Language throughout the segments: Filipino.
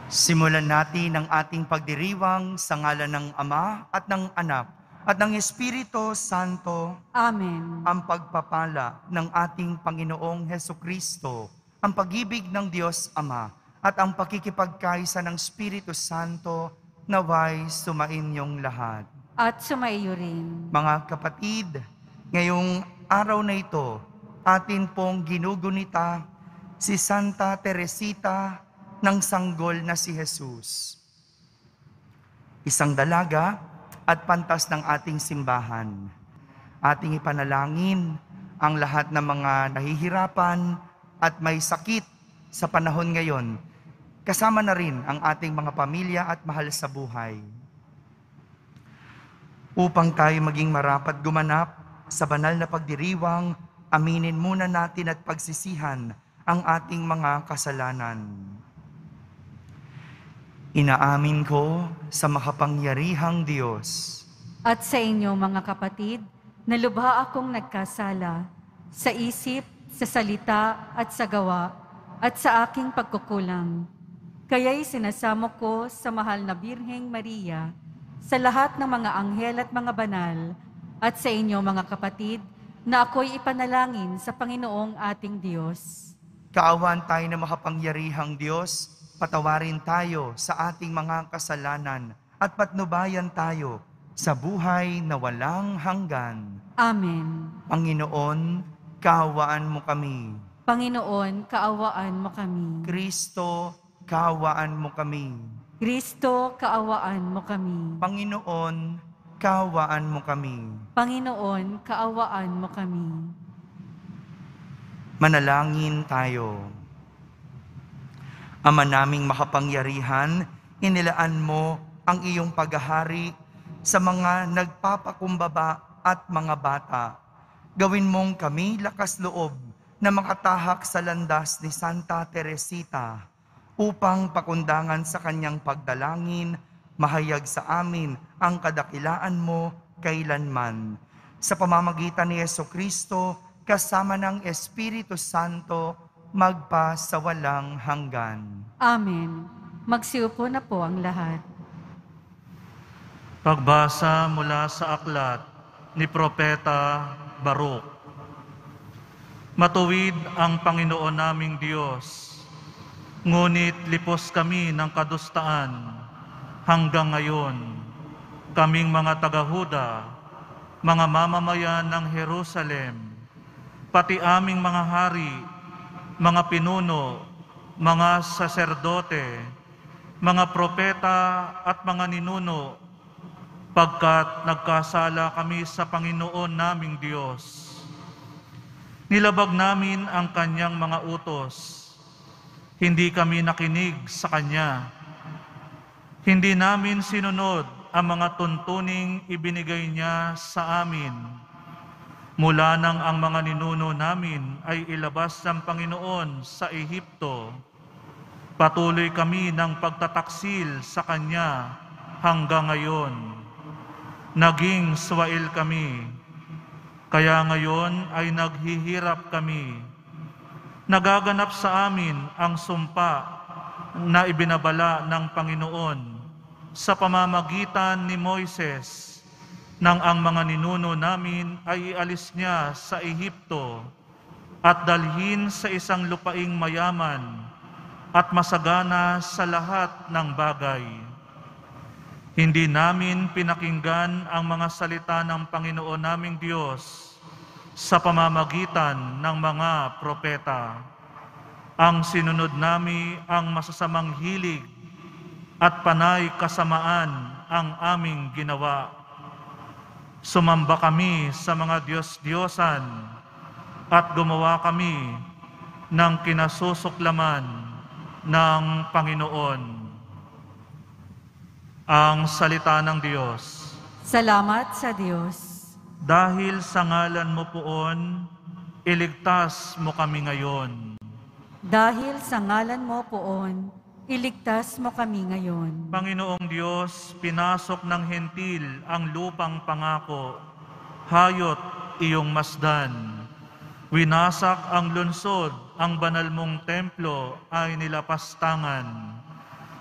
Simulan natin ang ating pagdiriwang sa ngalan ng Ama at ng Anak at ng Espiritu Santo. Amen. Ang pagpapala ng ating Panginoong Hesukristo, ang pag-ibig ng Diyos Ama at ang pakikipagkaisa ng Espiritu Santo naway sumainyong lahat. At sumaiyo rin. Mga kapatid, ngayong araw na ito, atin pong ginugunita si Santa Teresita ng sanggol na si Jesus. Isang dalaga at pantas ng ating simbahan. Ating ipanalangin ang lahat ng mga nahihirapan at may sakit sa panahon ngayon. Kasama na rin ang ating mga pamilya at mahal sa buhay. Upang tayo maging marapat gumanap sa banal na pagdiriwang, aminin muna natin at pagsisihan ang ating mga kasalanan. Inaamin ko sa makapangyarihang Diyos At sa inyo mga kapatid, na lubha akong nagkasala sa isip, sa salita at sa gawa at sa aking pagkukulang. Kaya'y sinasamo ko sa mahal na Birheng Maria, sa lahat ng mga anghel at mga banal, at sa inyo mga kapatid, na ako'y ipanalangin sa Panginoong ating Diyos. Kaawaan tayo na makapangyarihang Diyos, patawarin tayo sa ating mga kasalanan at patnubayan tayo sa buhay na walang hanggan. Amen. Panginoon, kaawaan mo kami. Panginoon, kaawaan mo kami. Kristo, kaawaan mo kami. Kristo, kaawaan mo kami. Panginoon, kaawaan mo kami. Panginoon, kaawaan mo kami. Manalangin tayo. Ama naming makapangyarihan, inilaan mo ang iyong paghahari sa mga nagpapakumbaba at mga bata. Gawin mong kami lakas loob na makatahak sa landas ni Santa Teresita upang pakundangan sa kanyang pagdalangin, mahayag sa amin ang kadakilaan mo kailanman. Sa pamamagitan ni Jesucristo, kasama ng Espiritu Santo, magpa sa walang hanggan. Amen. Magsiupo na po ang lahat. Pagbasa mula sa aklat ni Propeta Baruch. Matuwid ang Panginoon naming Diyos, ngunit lipos kami ng kadustaan hanggang ngayon. Kaming mga taga-Huda, mga mamamayan ng Jerusalem, pati aming mga hari, mga pinuno, mga saserdote, mga propeta at mga ninuno, pagkat nagkasala kami sa Panginoon naming Diyos. Nilabag namin ang kanyang mga utos. Hindi kami nakinig sa kanya. Hindi namin sinunod ang mga tuntuning ibinigay niya sa amin. Mula nang ang mga ninuno namin ay ilabas ng Panginoon sa Ehipto, patuloy kami ng pagtataksil sa Kanya hanggang ngayon. Naging swail kami, kaya ngayon ay naghihirap kami. Nagaganap sa amin ang sumpa na ibinabala ng Panginoon sa pamamagitan ni Moises, nang ang mga ninuno namin ay ialis niya sa Ehipto at dalhin sa isang lupaing mayaman at masagana sa lahat ng bagay. Hindi namin pinakinggan ang mga salita ng Panginoon naming Diyos sa pamamagitan ng mga propeta. Ang sinunod namin ang masasamang hilig at panay kasamaan ang aming ginawa. Sumamba kami sa mga Diyos-Diyosan at gumawa kami ng kinasusuklaman ng Panginoon. Ang salita ng Diyos. Salamat sa Diyos. Dahil sa ngalan mo poon, iligtas mo kami ngayon. Dahil sa ngalan mo poon, iligtas mo kami ngayon. Panginoong Diyos, pinasok ng hentil ang lupang pangako, hayot iyong masdan. Winasak ang lungsod, ang banal mong templo ay nilapastangan.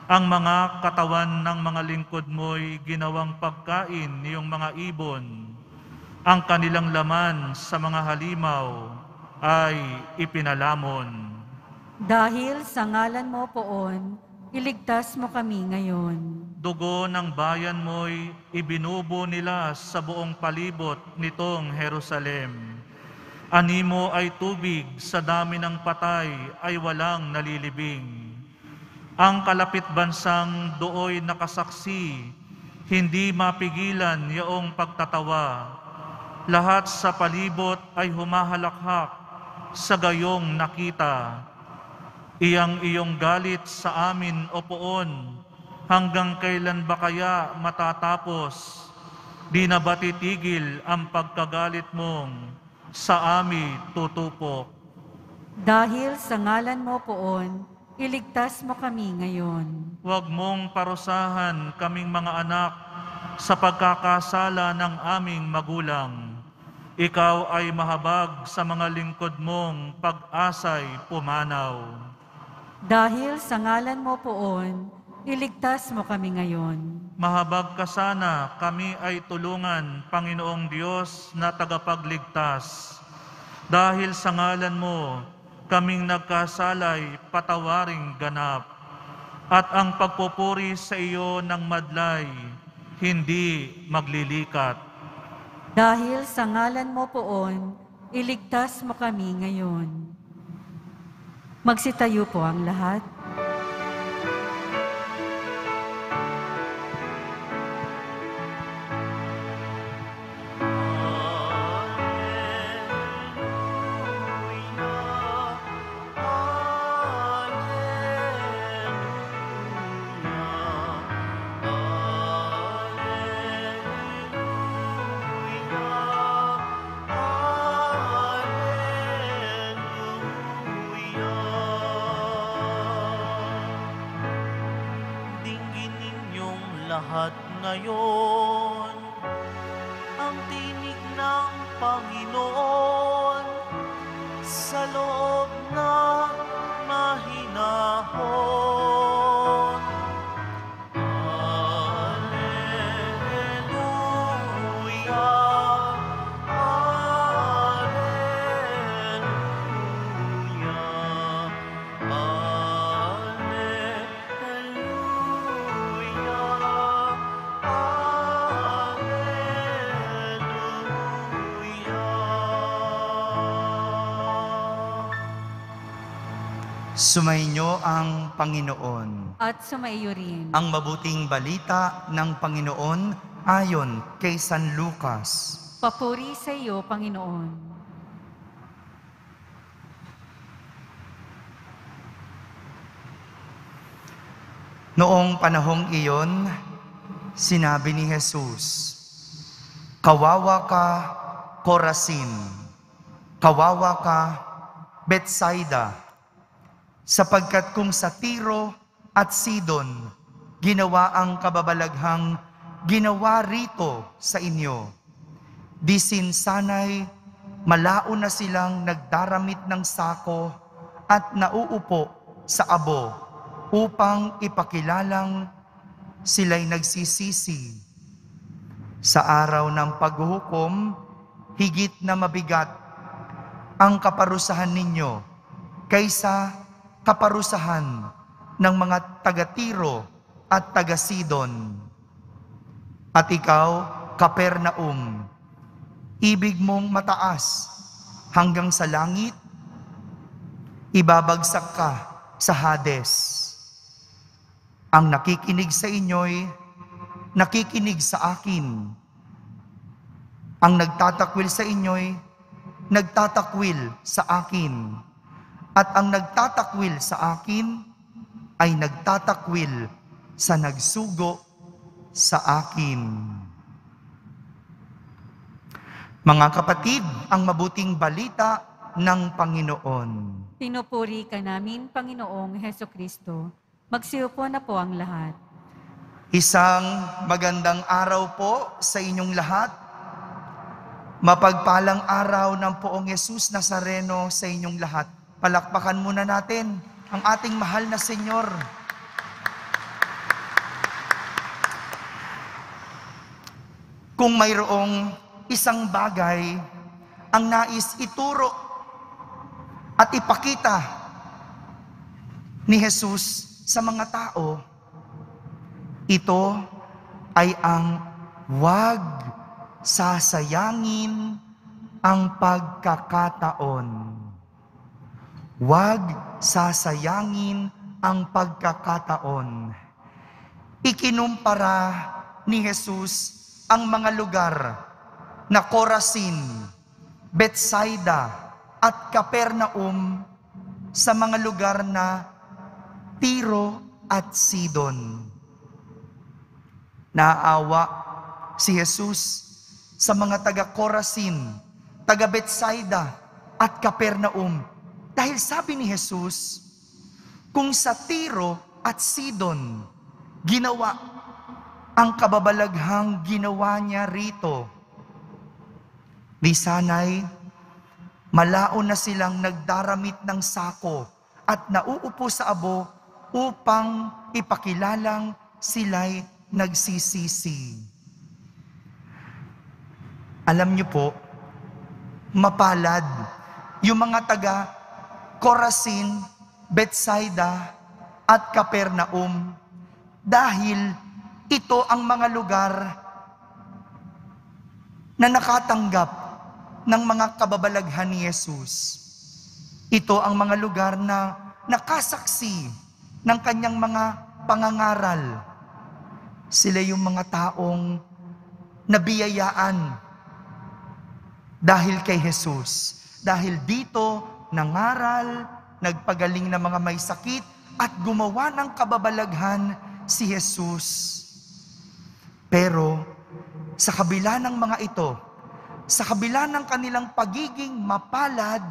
Ang mga katawan ng mga lingkod mo'y ginawang pagkain niyong mga ibon. Ang kanilang laman sa mga halimaw ay ipinalamon. Dahil sa ngalan mo poon, iligtas mo kami ngayon. Dugo ng bayan mo'y ibinubo nila sa buong palibot nitong Jerusalem. Animo ay tubig, sa dami ng patay ay walang nalilibing. Ang kalapit bansang dooy nakasaksi, hindi mapigilan yaong pagtatawa. Lahat sa palibot ay humahalakhak sa gayong nakita. Iyang galit sa amin o poon, hanggang kailan ba kaya matatapos? Di na ba titigil ang pagkagalit mong sa amin tutupok? Dahil sa ngalan mo poon, iligtas mo kami ngayon. Huwag mong parusahan kaming mga anak sa pagkakasala ng aming magulang. Ikaw ay mahabag sa mga lingkod mong pag-asa'y pumanaw. Dahil sa ngalan mo poon, iligtas mo kami ngayon. Mahabag ka sana, kami ay tulungan, Panginoong Diyos na tagapagligtas. Dahil sa ngalan mo, kaming nagkasalay, patawaring ganap. At ang pagpupuri sa iyo ng madlay, hindi maglilikat. Dahil sa ngalan mo poon, iligtas mo kami ngayon. Magsitayo po ang lahat. Lahat ngayon, ang tinig ng Panginoon sa loob ng mahinahon. Alleluia, Alleluia, Sumainyo ang Panginoon. At sumaiyo rin. Ang mabuting balita ng Panginoon ayon kay San Lucas. Papuri sa iyo, Panginoon. Noong panahong iyon, sinabi ni Jesus, "Kawawa ka, Corazin! Kawawa ka, Bethsaida! Sapagkat kung sa Tiro at Sidon ginawa ang kababalaghang ginawa rito sa inyo, di sana'y malao na silang nagdaramit ng sako at nauupo sa abo upang ipakilalang sila'y nagsisisi. Sa araw ng paghuhukom, higit na mabigat ang kaparusahan ninyo kaysa kaparusahan ng mga taga-Tiro at taga-Sidon. At ikaw, Kapernaum, ibig mong mataas hanggang sa langit, ibabagsak ka sa Hades. Ang nakikinig sa inyo'y nakikinig sa akin. Ang nagtatakwil sa inyo'y nagtatakwil sa akin. At ang nagtatakwil sa akin ay nagtatakwil sa nagsugo sa akin." Mga kapatid, ang mabuting balita ng Panginoon. Pinupuri ka namin, Panginoong Hesukristo. Magsiupo na po ang lahat. Isang magandang araw po sa inyong lahat. Mapagpalang araw ng Poong Jesus Nazareno sa inyong lahat. Palakpakan muna natin ang ating mahal na Senyor. Kung mayroong isang bagay ang nais ituro at ipakita ni Jesus sa mga tao, ito ay ang huwag sasayangin ang pagkakataon. Huwag sasayangin ang pagkakataon. Ikinumpara ni Jesus ang mga lugar na Corazin, Bethsaida at Capernaum sa mga lugar na Tiro at Sidon. Naawa si Jesus sa mga taga Corazin, taga Bethsaida at Capernaum. Dahil sabi ni Jesus, kung sa Tiro at Sidon ginawa ang kababalaghang ginawa niya rito, di sana'y malaon na silang nagdaramit ng sako at nauupo sa abo upang ipakilalang sila'y nagsisisi. Alam niyo po, mapalad yung mga taga Corazin, Bethsaida at Capernaum dahil ito ang mga lugar na nakatanggap ng mga kababalaghan ni Jesus. Ito ang mga lugar na nakasaksi ng kanyang mga pangangaral. Sila yung mga taong nabiyayaan dahil kay Jesus. Dahil dito, nangaral, nagpagaling ng mga may sakit, at gumawa ng kababalaghan si Jesus. Pero, sa kabila ng mga ito, sa kabila ng kanilang pagiging mapalad,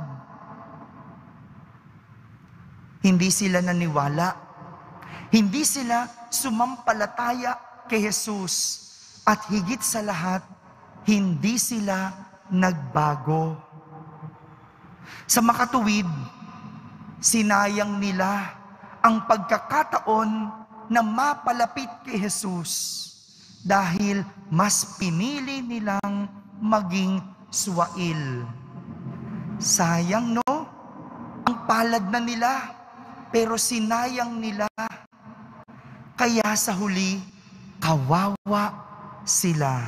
hindi sila naniwala. Hindi sila sumampalataya kay Jesus. At higit sa lahat, hindi sila nagbago. Sa makatuwid, sinayang nila ang pagkakataon na mapalapit kay Jesus dahil mas pinili nilang maging suwail. Sayang, no? Ang palad na nila, pero sinayang nila. Kaya sa huli, kawawa sila.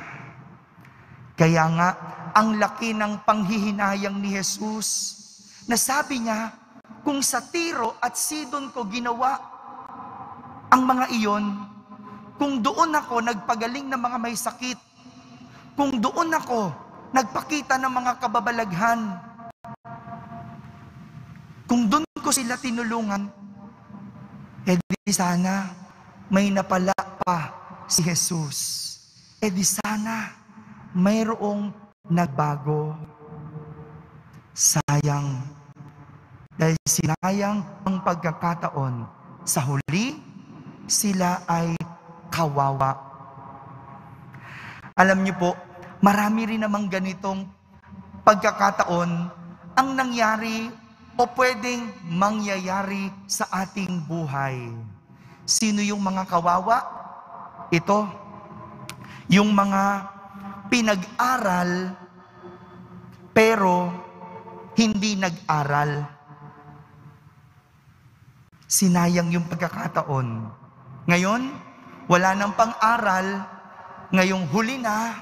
Kaya nga, ang laki ng panghihinayang ni Jesus, na sabi niya, kung sa Tiro at Sidon ko ginawa ang mga iyon, kung doon ako nagpagaling ng mga may sakit, kung doon ako nagpakita ng mga kababalaghan, kung doon ko sila tinulungan, di sana may napala pa si Jesus. Di sana mayroong nagbago. Sayang. Dahil sinayang ang pagkakataon. Sa huli, sila ay kawawa. Alam niyo po, marami rin namang ganitong pagkakataon ang nangyari o pwedeng mangyayari sa ating buhay. Sino yung mga kawawa? Ito, yung mga pinag-aral pero hindi nag-aral. Sinayang yung pagkakataon. Ngayon, wala nang pang-aral. Ngayong huli na,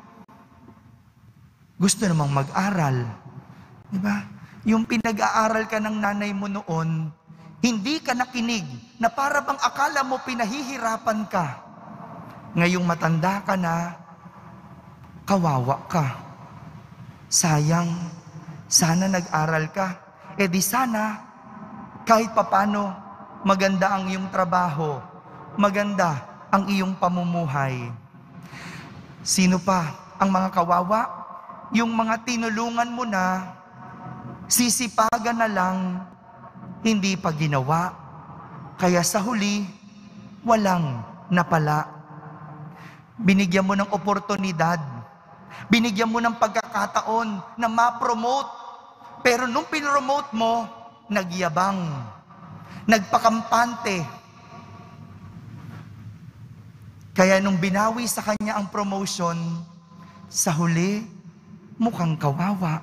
gusto namang mag-aral. Diba? Yung pinag-aaral ka ng nanay mo noon, hindi ka nakinig, na para bang akala mo pinahihirapan ka. Ngayong matanda ka na, kawawa ka. Sayang, sana nag-aral ka. Di sana, kahit papano, maganda ang iyong trabaho, maganda ang iyong pamumuhay. Sino pa ang mga kawawa? Yung mga tinulungan mo na, sisipagan na lang, hindi pa ginawa. Kaya sa huli, walang napala. Binigyan mo ng oportunidad, binigyan mo ng pagkakataon na ma-promote. Pero nung pinromote mo, nagyabang, nagpakampante. Kaya nung binawi sa kanya ang promotion, sa huli, mukhang kawawa.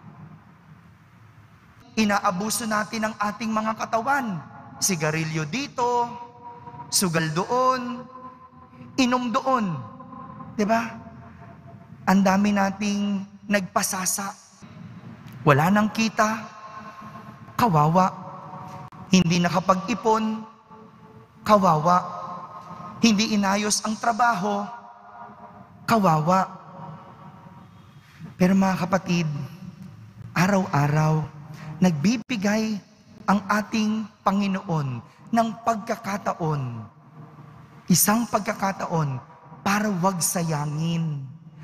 Inaabuso natin ang ating mga katawan. Sigarilyo dito, sugal doon, inom doon. 'Di ba? Ang dami nating nagpasasa. Wala nang kita, kawawa. Hindi nakapag-ipon, kawawa. Hindi inayos ang trabaho, kawawa. Pero mga kapatid, araw-araw, nagbibigay ang ating Panginoon ng pagkakataon, isang pagkakataon para wag sayangin.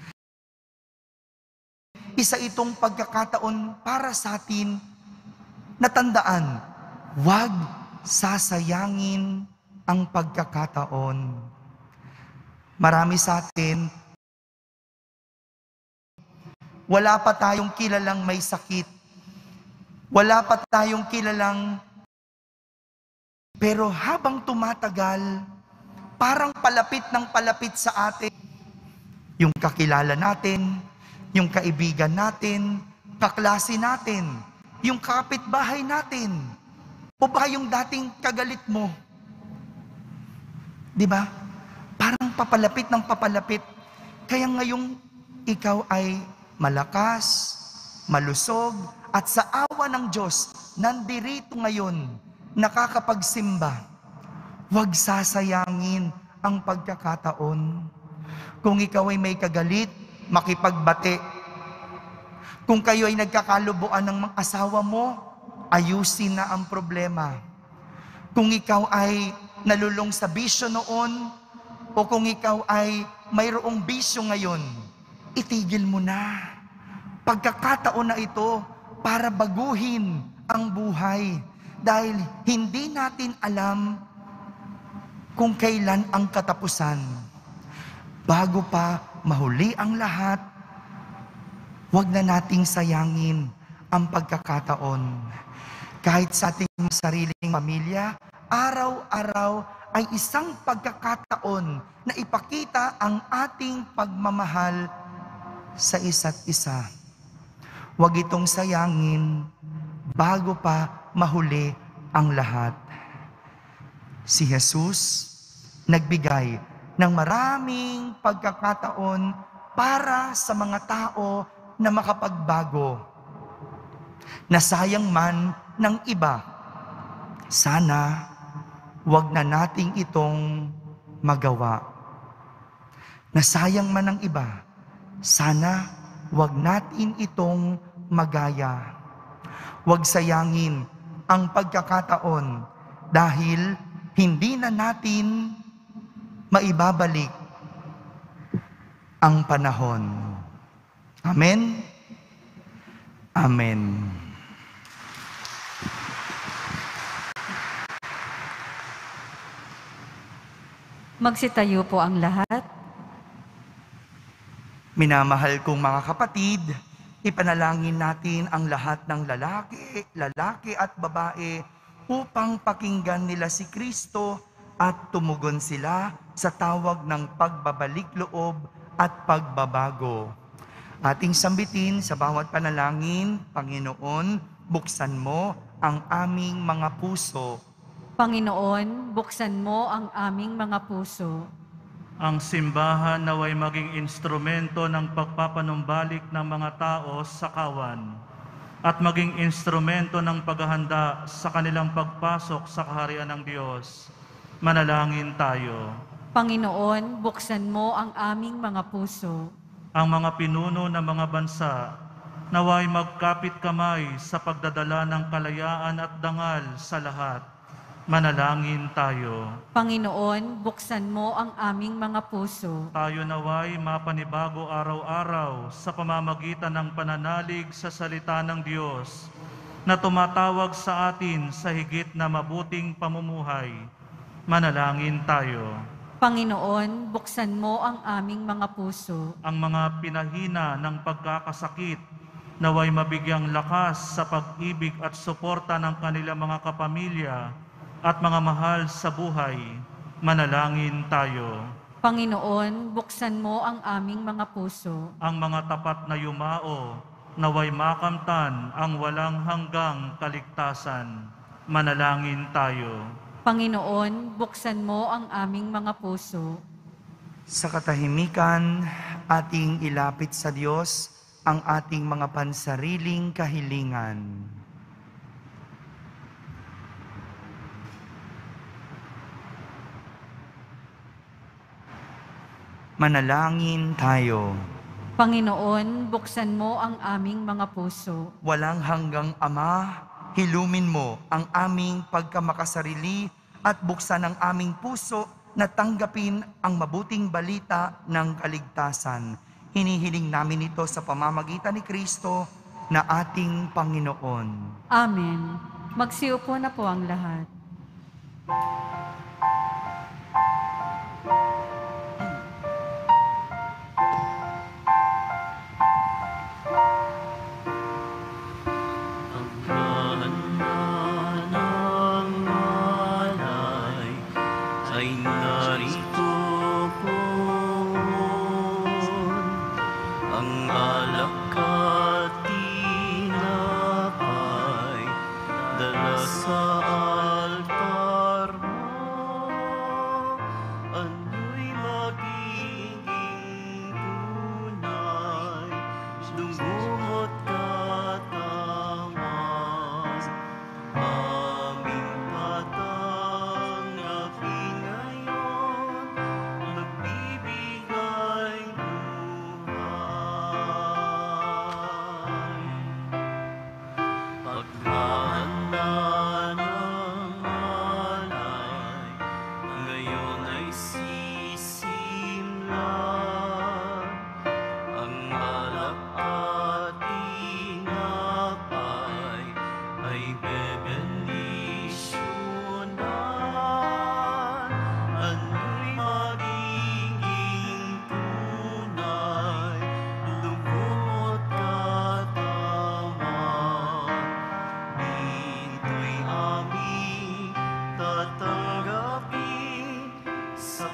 Isa itong pagkakataon para sa atin na tandaan, wag sasayangin ang pagkakataon. Marami sa atin, wala pa tayong kilalang may sakit. Wala pa tayong kilalang, pero habang tumatagal, parang palapit ng palapit sa atin. Yung kakilala natin, yung kaibigan natin, kaklase natin, yung kapitbahay natin, o ba yung dating kagalit mo. Di ba? Parang papalapit ng papalapit. Kaya ngayong ikaw ay malakas, malusog, at sa awa ng Diyos, nandirito ngayon, nakakapagsimba. Huwag sasayangin ang pagkakataon. Kung ikaw ay may kagalit, makipagbati. Kung kayo ay nagkakalubuan ng mga asawa mo, ayusin na ang problema. Kung ikaw ay nalulong sa bisyo noon, o kung ikaw ay mayroong bisyo ngayon, itigil mo na. Pagkakataon na ito para baguhin ang buhay. Dahil hindi natin alam kung kailan ang katapusan. Bago pa mahuli ang lahat, huwag na nating sayangin ang pagkakataon. Kahit sa ating sariling pamilya, araw-araw ay isang pagkakataon na ipakita ang ating pagmamahal sa isa't isa. Huwag itong sayangin bago pa mahuli ang lahat. Si Jesus nagbigay ng maraming pagkakataon para sa mga tao na makapagbago. Nasayang man ng iba, sana huwag na nating itong magawa. Nasayang man ng iba, sana huwag natin itong magaya. Huwag sayangin ang pagkakataon dahil hindi na natin maibabalik ang panahon. Amen? Amen. Magsitayo po ang lahat. Minamahal kong mga kapatid, ipanalangin natin ang lahat ng lalaki at babae upang pakinggan nila si Kristo at tumugon sila sa tawag ng pagbabalik loob at pagbabago. Ating sambitin sa bawat panalangin, Panginoon, buksan mo ang aming mga puso. Panginoon, buksan mo ang aming mga puso. Ang simbahan naway maging instrumento ng pagpapanumbalik ng mga tao sa kawan at maging instrumento ng paghahanda sa kanilang pagpasok sa kaharian ng Diyos. Manalangin tayo. Panginoon, buksan mo ang aming mga puso. Ang mga pinuno ng mga bansa naway magkapit kamay sa pagdadala ng kalayaan at dangal sa lahat. Manalangin tayo. Panginoon, buksan mo ang aming mga puso. Tayo naway mapanibago araw-araw sa pamamagitan ng pananalig sa salita ng Diyos na tumatawag sa atin sa higit na mabuting pamumuhay. Manalangin tayo. Panginoon, buksan mo ang aming mga puso. Ang mga pinahina ng pagkakasakit naway mabigyang lakas sa pag-ibig at suporta ng kanilang mga kapamilya at mga mahal sa buhay. Manalangin tayo. Panginoon, buksan mo ang aming mga puso. Ang mga tapat na yumao, naway makamtan ang walang hanggang kaligtasan. Manalangin tayo. Panginoon, buksan mo ang aming mga puso. Sa katahimikan, ating ilapit sa Diyos ang ating mga pansariling kahilingan. Manalangin tayo. Panginoon, buksan mo ang aming mga puso. Walang hanggang Ama, hilumin mo ang aming pagkamakasarili at buksan ang aming puso na tanggapin ang mabuting balita ng kaligtasan. Hinihiling namin ito sa pamamagitan ni Kristo na ating Panginoon. Amen. Magsiupo na po ang lahat. Ay narito po ang alak at tinapay dala sa altar mo. Ano'y magiging tunay, lumuhot katawan. Aming patanggapin ngayon, magbibigay buhay. Paghahanda ng alay, ngayon ay sisimlan. Ang alak at tinapay ay bebendisyonan. Ano'y magiging tunay, lubot katawan. Ito'y aming tatanggapin sa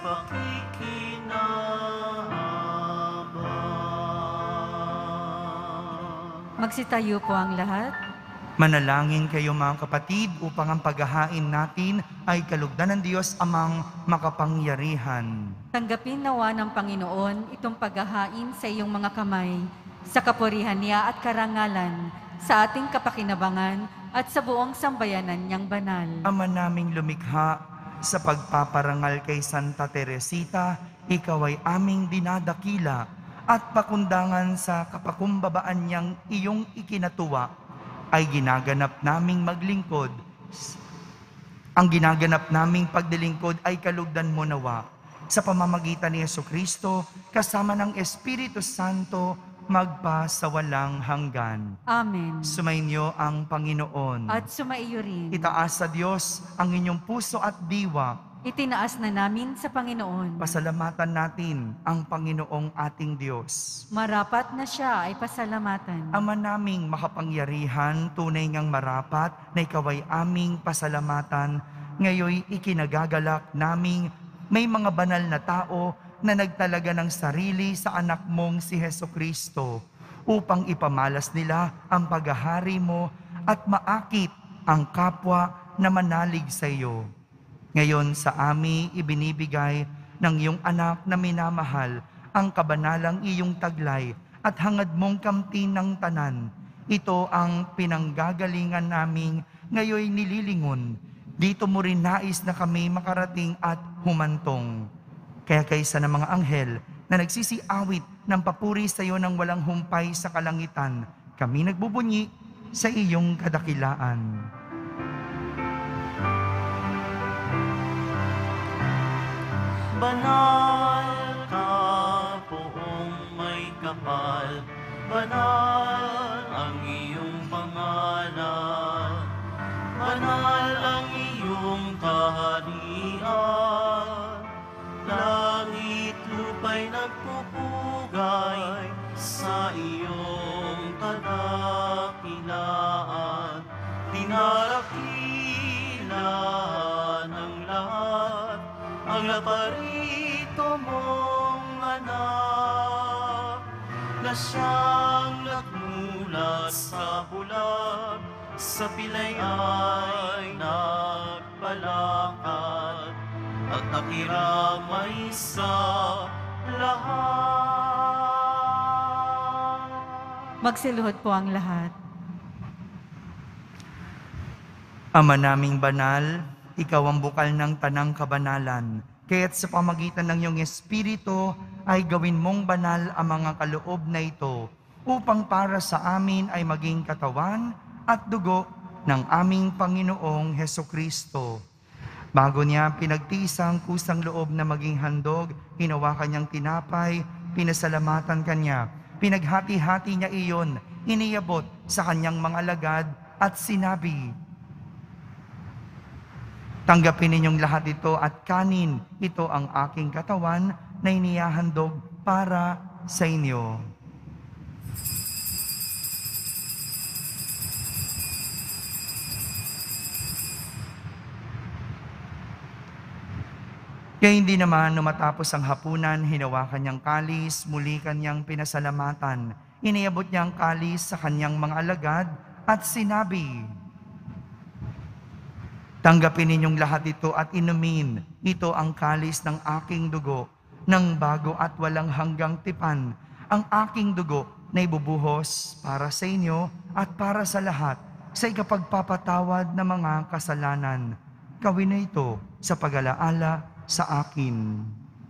pakikinabang. Magsitayo po ang lahat. Manalangin kayo mga kapatid upang ang paghahain natin ay kalugdan ng Diyos amang makapangyarihan. Tanggapin nawa ng Panginoon itong paghahain sa iyong mga kamay, sa kapurihan niya at karangalan, sa ating kapakinabangan at sa buong sambayanan niyang banal. Ama naming lumikha, sa pagpaparangal kay Santa Teresita, ikaw ay aming dinadakila at pakundangan sa kapakumbabaan niyang iyong ikinatuwa ay ginaganap naming maglingkod. Ang ginaganap naming pagdilingkod ay kalugdan mo nawa. Sa pamamagitan ni Jesucristo, kasama ng Espiritu Santo, magpa sa walang hanggan. Amen. Sumainyo ang Panginoon. At sumaiyo rin. Itaas sa Diyos ang inyong puso at diwa. Itinaas na namin sa Panginoon. Pasalamatan natin ang Panginoong ating Diyos. Marapat na siya ay pasalamatan. Ama naming makapangyarihan, tunay ngang marapat na ikaw ay aming pasalamatan. Ngayoy ikinagagalak naming may mga banal na tao na nagtalaga ng sarili sa anak mong si Jesucristo upang ipamalas nila ang paghahari mo at maakit ang kapwa na manalig sa iyo. Ngayon sa amin ibinibigay ng iyong anak na minamahal ang kabanalang iyong taglay at hangad mong kamtin ng tanan. Ito ang pinanggagalingan naming ngayoy nililingon. Dito mo rin nais na kami makarating at humantong. Kaya kaysa ng mga anghel na nagsisiawit ng papuri sa iyo ng walang humpay sa kalangitan, kami nagbubunyi sa iyong kadakilaan. Banal ka poong may kapal, banal ang iyong pangalan, banal ang iyong kaharian, langit lupa'y nagpupugay sa iyong kadakilaan, dinarakilan ng lahat ang laparit ito mong anak, na siyang nagmulat sa bulag, sa pilay ay nagpalakad, at nakiramay sa lahat. Magsiluhod po ang lahat. Ama naming banal, ikaw ang bukal ng tanang kabanalan. Kaya't sa pamagitan ng iyong Espiritu ay gawin mong banal ang mga kaloob na ito upang para sa amin ay maging katawan at dugo ng aming Panginoong Hesukristo. Bago niya pinagtisang kusang loob na maging handog, hinawakan niyang tinapay, pinasalamatan kanya, pinaghati-hati niya iyon, iniyabot sa kanyang mga alagad at sinabi, "Tanggapin ninyong lahat ito at kanin, ito ang aking katawan na inihahandog para sa inyo." Kaya hindi naman matapos ang hapunan, hinawakan niyang kalis, muli kanyang pinasalamatan. Iniabot niya ang kalis sa kanyang mga alagad at sinabi, "Tanggapin ninyong lahat ito at inumin. Ito ang kalis ng aking dugo, ng bago at walang hanggang tipan. Ang aking dugo na ibubuhos para sa inyo at para sa lahat sa ikapagpapatawad ng mga kasalanan. Gawin na ito sa pag-alaala sa akin."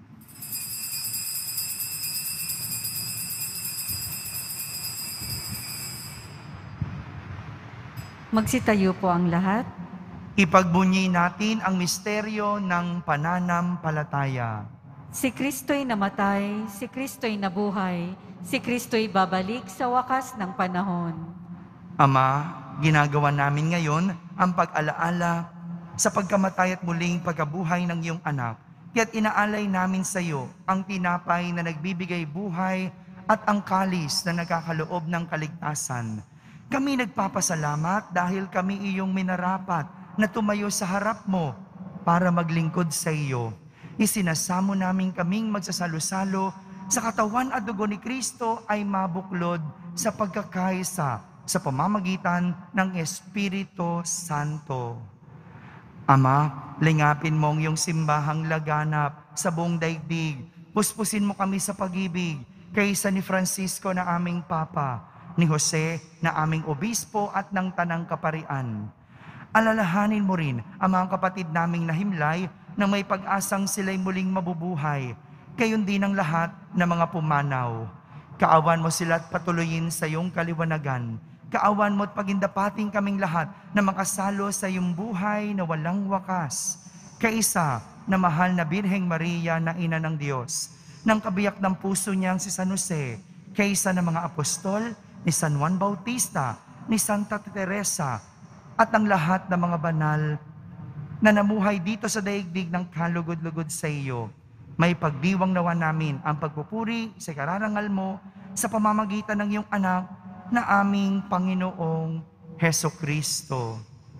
Magsitayo po ang lahat. Ipagbunyi natin ang misteryo ng pananampalataya. Si Kristo'y namatay, si Kristo'y nabuhay, si Kristo'y babalik sa wakas ng panahon. Ama, ginagawa namin ngayon ang pag-alaala sa pagkamatay at muling pagkabuhay ng iyong anak. Kaya't inaalay namin sa iyo ang tinapay na nagbibigay buhay at ang kalis na nagkakaloob ng kaligtasan. Kami nagpapasalamat dahil kami iyong minarapat na tumayo sa harap mo para maglingkod sa iyo. Isinasamo namin kaming magsasalo-salo sa katawan at dugo ni Kristo ay mabuklod sa pagkakaisa sa pamamagitan ng Espiritu Santo. Ama, lingapin mo ang iyong simbahang laganap sa buong daigdig. Puspusin mo kami sa pag-ibig kaysa ni Francisco na aming Papa, ni Jose na aming Obispo at ng Tanang Kaparian. Alalahanin mo rin ang mga kapatid naming nahimlay na may pag-asang sila'y muling mabubuhay. Gayon din ang lahat na mga pumanaw. Kaawan mo sila at patuloyin sa iyong kaliwanagan. Kaawan mo at pagindapating kaming lahat na makasalo sa iyong buhay na walang wakas. Kaisa na mahal na Birheng Maria na Ina ng Diyos, ng kabiyak ng puso niyang si San Jose, kaisa ng mga apostol, ni San Juan Bautista, ni Santa Teresa, at ang lahat ng mga banal na namuhay dito sa daigdig ng kalugod-lugod sa iyo. May pagdiwang nawa namin ang pagpupuri sa kararangal mo sa pamamagitan ng iyong anak na aming Panginoong Hesukristo.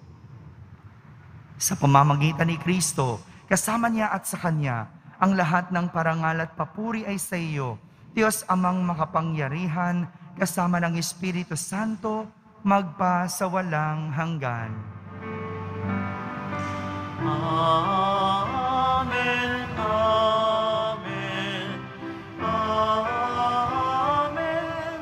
Sa pamamagitan ni Kristo, kasama niya at sa Kanya, ang lahat ng parangal at papuri ay sa iyo, Diyos Amang makapangyarihan, kasama ng Espiritu Santo, magpa sa walang hanggan. Amen, amen, amen,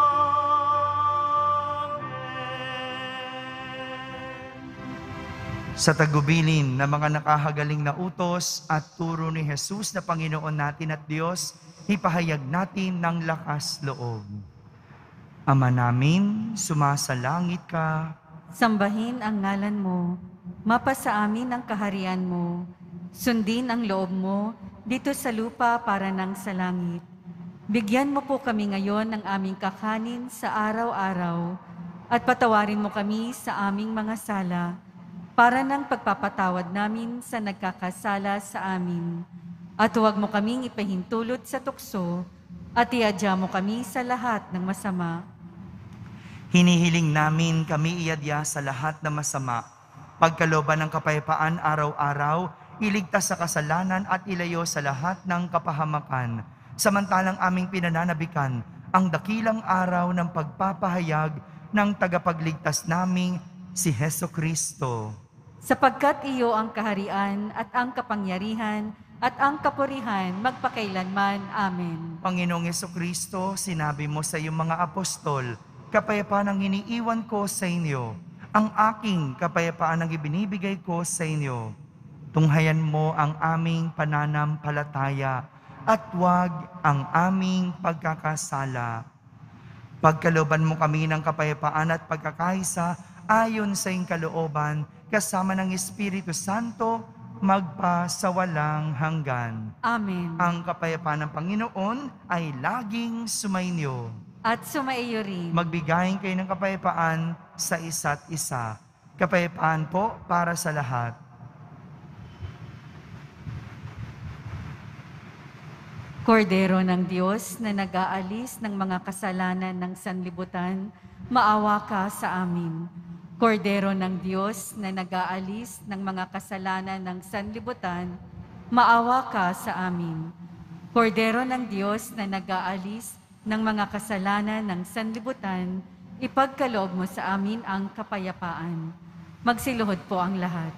amen. Sa tagubilin ng mga nakahagaling na utos at turo ni Jesus na Panginoon natin at Diyos, ipahayag natin ng lakas loob. Ama namin, sumasalangit ka. Sambahin ang ngalan mo. Mapasa amin ang kaharian mo. Sundin ang loob mo dito sa lupa para nang sa langit. Bigyan mo po kami ngayon ng aming kakanin sa araw-araw at patawarin mo kami sa aming mga sala para nang pagpapatawad namin sa nagkakasala sa amin. At huwag mo kaming ipahintulot sa tukso at iadya mo kami sa lahat ng masama. Hinihiling namin kami iadya sa lahat ng masama. Pagkalooban ng kapayapaan araw-araw, iligtas sa kasalanan at ilayo sa lahat ng kapahamakan. Samantalang aming pinananabikan ang dakilang araw ng pagpapahayag ng tagapagligtas naming si Heso Kristo. Sapagkat iyo ang kaharian at ang kapangyarihan at ang kapurihan magpakailanman. Amen. Panginoong Heso Kristo, sinabi mo sa iyong mga apostol, kapayapaan ang iniiwan ko sa inyo, ang aking kapayapaan ang ibinibigay ko sa inyo. Tunghayan mo ang aming pananampalataya at huwag ang aming pagkakasala. Pagkalooban mo kami ng kapayapaan at pagkakaisa ayon sa iyong kalooban, kasama ng Espiritu Santo, magpasawalang hanggan. Amen. Ang kapayapaan ng Panginoon ay laging sumainyo. At sumaiyo rin. Magbigayin kayo ng kapayapaan sa isa't isa. Kapayapaan po para sa lahat. Kordero ng Diyos na nag-aalis ng mga kasalanan ng sanlibutan, maawa ka sa amin. Kordero ng Diyos na nag-aalis ng mga kasalanan ng sanlibutan, maawa ka sa amin. Kordero ng Diyos na nag-aalis ng mga kasalanan ng sanlibutan, ipagkaloob mo sa amin ang kapayapaan. Magsiluhod po ang lahat.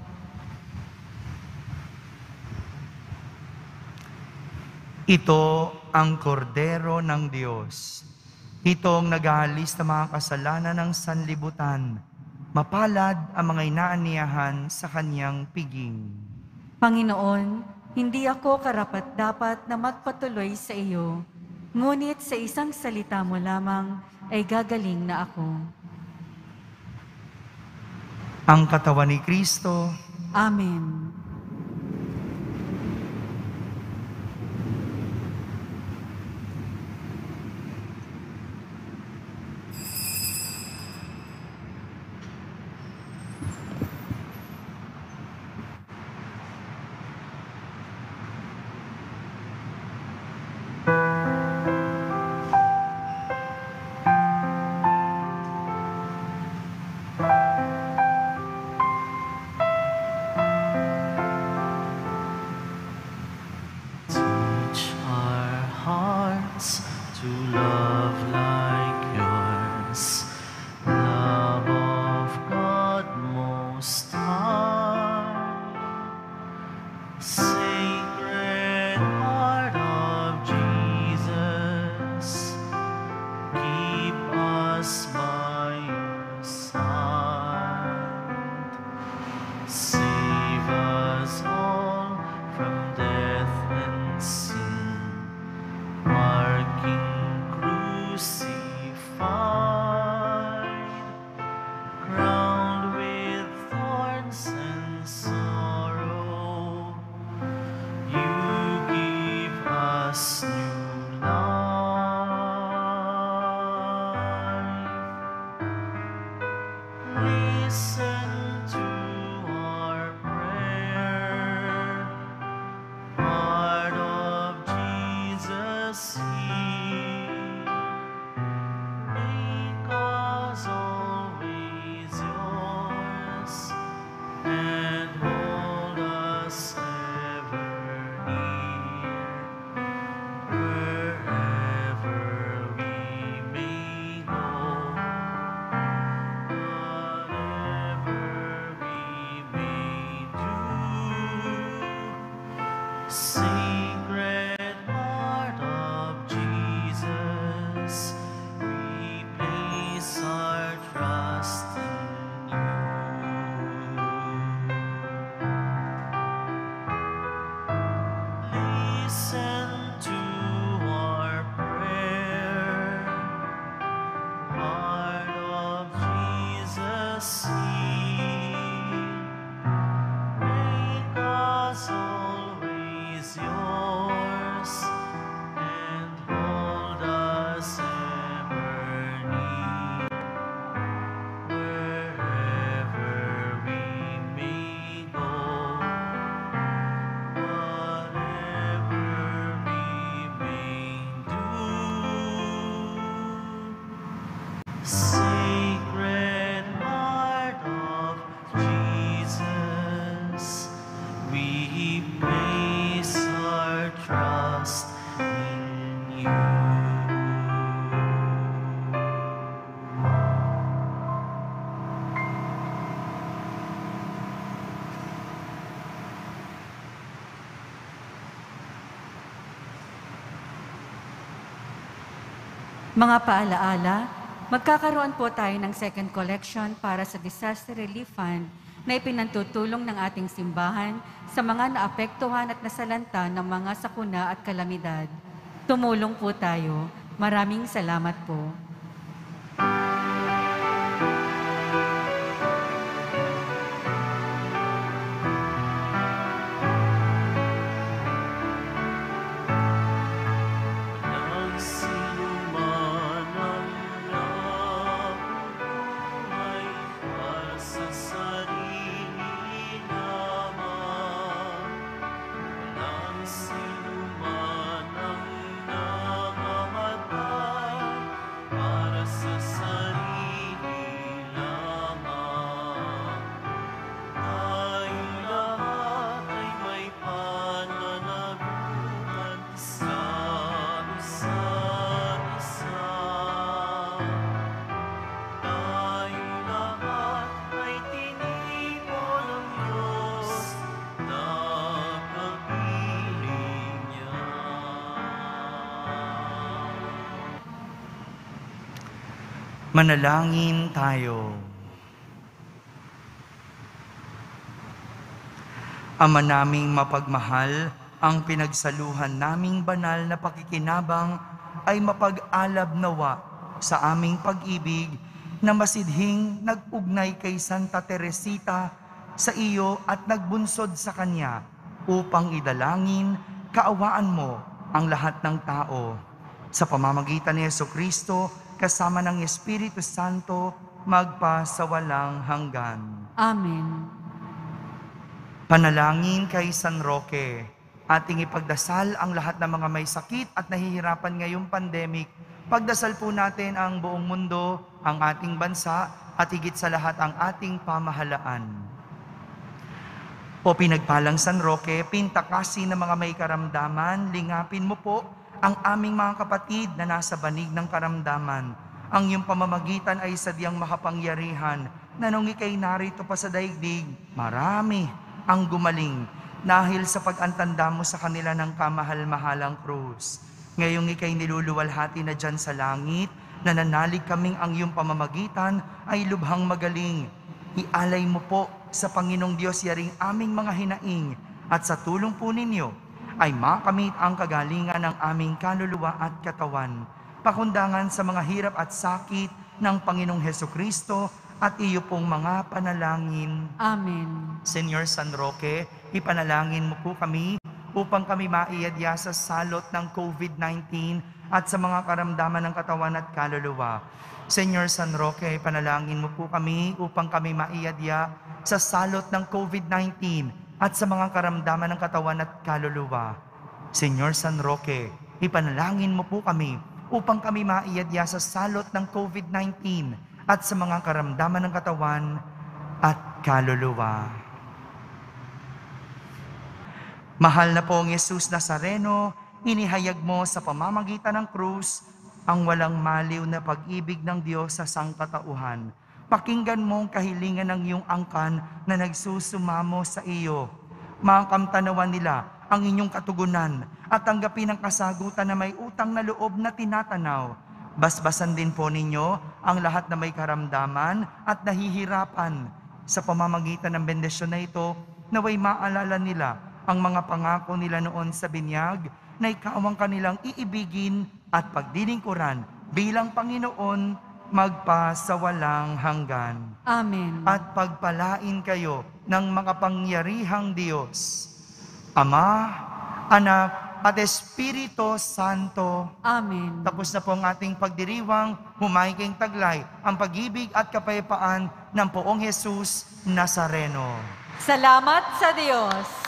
Ito ang kordero ng Diyos. Itong nag-aalis ng mga kasalanan ng sanlibutan. Mapalad ang mga inaaniyahan sa kanyang piging. Panginoon, hindi ako karapat-dapat na magpatuloy sa iyo, ngunit sa isang salita mo lamang ay gagaling na ako. Ang katawan ni Kristo. Amen. Teach our hearts to love like yours, love of God Most High. Sacred Heart of Jesus, keep us by your side. Save us all from death and sin, our King crucified, crowned with thorns and sorrow. You give us new life. Listen to our prayer. Heart of Jesus, hear. Make us always yours, and hold us ever near. Wherever we may go, whatever we may do, Sacred Heart of Jesus, we place our trust in you. Listen to our prayer. Heart of Jesus, hear. Make us always yours. Mga paalaala, magkakaroon po tayo ng second collection para sa Disaster Relief Fund na ipinantutulong ng ating simbahan sa mga naapektuhan at nasalanta ng mga sakuna at kalamidad. Tumulong po tayo. Maraming salamat po. Ang sinuman ang nabuhay para sa sarili lamang. Walang sinuman ang namamatay para sa sarili lamang. Tayong lahat ay may pananagutan sa isa't isa. Tayong lahat ay tinipon ng Diyos na kapiling niya. Manalangin tayo. Ama naming mapagmahal, ang pinagsaluhan naming banal na pakikinabang ay mapag-alab nawa sa aming pag-ibig na masidhing nag-ugnay kay Santa Teresita sa iyo at nagbunsod sa kanya upang idalangin, kaawaan mo ang lahat ng tao. Sa pamamagitan ni Jesucristo, kasama ng Espiritu Santo, magpa sa walang hanggan. Amen. Panalangin kay San Roque, ating ipagdasal ang lahat ng mga may sakit at nahihirapan ngayong pandemic. Pagdasal po natin ang buong mundo, ang ating bansa, at higit sa lahat ang ating pamahalaan. O pinagpalang San Roque, pintakasi ng mga may karamdaman, lingapin mo po ang aming mga kapatid na nasa banig ng karamdaman. Ang iyong pamamagitan ay sadyang makapangyarihan na nung ika'y narito pa sa daigdig, marami ang gumaling dahil sa pag-antanda mo sa kanila ng kamahal-mahalang krus. Ngayong ika'y niluluwalhati na dyan sa langit, nananalig kaming ang iyong pamamagitan ay lubhang magaling. Ialay mo po sa Panginoong Diyos yaring aming mga hinaing at sa tulong po ninyo ay makamit ang kagalingan ng aming kaluluwa at katawan. Pakundangan sa mga hirap at sakit ng Panginoong Hesukristo at iyo pong mga panalangin. Amen. Senyor San Roque, ipanalangin mo po kami upang kami maiyadya sa salot ng COVID-19 at sa mga karamdaman ng katawan at kaluluwa. Senyor San Roque, ipanalangin mo po kami upang kami maiyadya sa salot ng COVID-19 at sa mga karamdaman ng katawan at kaluluwa. Senyor San Roque, ipanalangin mo po kami upang kami maiyadya sa salot ng COVID-19 at sa mga karamdaman ng katawan at kaluluwa. Mahal na pong Jesus Nazareno, inihayag mo sa pamamagitan ng krus ang walang maliw na pag-ibig ng Diyos sa sangkatauhan. Pakinggan mo ang kahilingan ng iyong angkan na nagsusumamo sa iyo. Makamtanawan nila ang inyong katugunan at tanggapin ang kasagutan na may utang na loob na tinatanaw. Basbasan din po ninyo ang lahat na may karamdaman at nahihirapan. Sa pamamagitan ng bendisyon na ito, naway maalala nila ang mga pangako nila noon sa binyag na ikaw ang kanilang iibigin at pagdilingkuran bilang Panginoon magpa sa walang hanggan. Amen. At pagpalain kayo ng makapangyarihang Diyos, Ama, Anak, at Espiritu Santo. Amen. Tapos na po ang ating pagdiriwang, humahiking taglay ang pag-ibig at kapayapaan ng Poong Jesus Nazareno. Salamat sa Diyos.